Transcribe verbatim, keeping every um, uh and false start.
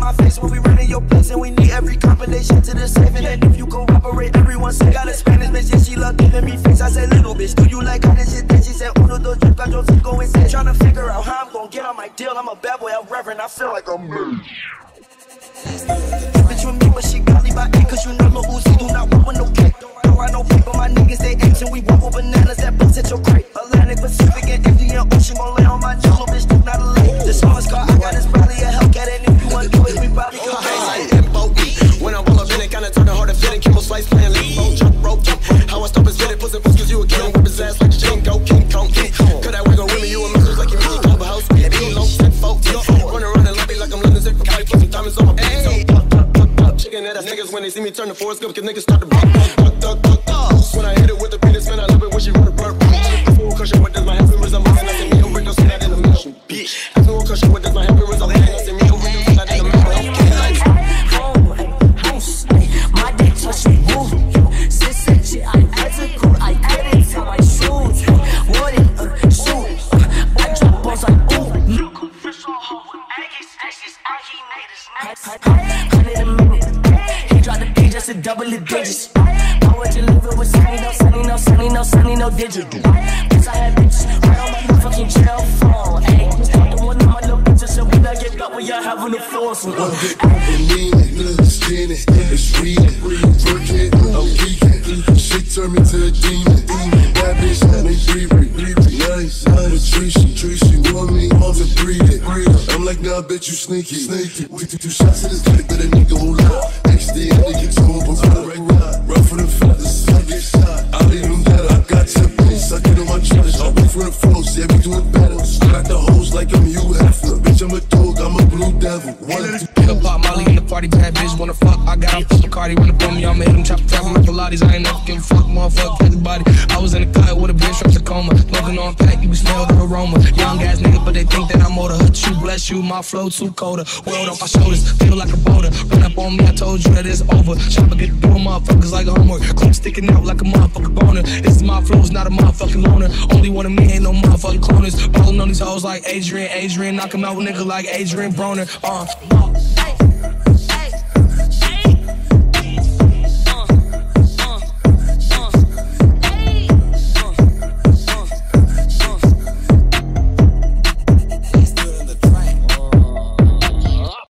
my face when we running your place, and we need every combination to the safe. And then if you cooperate, everyone say got a Spanish bitch, yeah, she love giving me face. I said, little bitch, do you like how this shit that? She said, uno, dos, tres, cuatro, cinco, and seis. Tryna figure out how I'm gon' get on my deal. I'm a bad boy, I'm reverend, I feel like I'm me. Bitch with me, but she got me by eight, cause you know Lil Uzi do not want with no cake. Don't ride no paper, my niggas they apes, and we walk with bananas that bust at your crate. Atlantic, Pacific, and Indian Ocean gon' lay on my jaw, little bitch, do not a lake. The smallest car I got is probably a Hellcat, and if you wanna do it, we probably go high. When I roll up in it, kinda turn the hard to fit it. Kimbo slice playing limbo, jump rope, jump. How I stop and spit it, pussy puss, cause you a king. Whip his ass like a Jingo, King Kong, King Kong. Cut that wig on with me, you a message like you really come a house. Yeah, be low, set folk, run around and lobby like I'm London Zick for fight. Put some diamonds on my face. Chicken head ass niggas when they see me turn the forest good, cause niggas start to block. Duck, duck, duck, duck. When I hit it with the penis, man, I love it when she run a burp. Full cushion, what does my happy was I'm missing? I see me over, don't see that in the middle. Bitch, I full cushion, what does my happy was I'm missing? I see me over, don't see that in the middle. My dick touch me, move. Sis said shit, I ethical, I edit how I shoot. What it, uh, shoot. I drop balls like ooh. Look, fish on her with Aggies, Aggies, Hundred a minute. He dropped the page just to double the digits. I want you living with sunny, no sunny, no sunny, no sunny, no digital. Cause I had bitches right on my motherfucking jail phone. Ayy, the one of my little bitches, so we not get up when y'all having a foursome. Understand it, it's reading, work it, I'm geeking. She turned me to a demon. That bitch named Riri, nice, Patricia, Tracy, want me, I'm to breathe it. I'm like, nah, I bet you sneaky, sneaky. We took two shots in this clip, but a nigga won't lie. X D, I think it's home, but I'm rough for the fellas, I get shot. I leave them better, I got ten pins, I get on my challenge. I'll wait for the flows, yeah, we do it better. I got the hoes like I'm Hugh Hefner. Bitch, I'm a dog, I'm a blue devil. One, two, pick up Pop Molly in the party, bad bitch wanna fuck. I got him fucking Cardi, wanna pull me, I'ma hit him, chop trap him like Pilates. I ain't never give a fuck, motherfucker, everybody. I was in the cut with a bitch from Tacoma, smoking on pack, you can smell the aroma. Young ass nigga, but they think that I'm older. Hurt you, bless you, my flow too colder. World off my shoulders, feel like a boulder. Run up on me, I told you that it's over. Chopper get doing motherfuckers like a homework. Clip sticking out like a motherfucking boner. This is my flow, it's not a motherfucking loner. Only one of me, ain't no motherfucking cloners. Ballin' on these hoes like Adrian, Adrian, knock him out, nigga like Adrian Broner. Uh.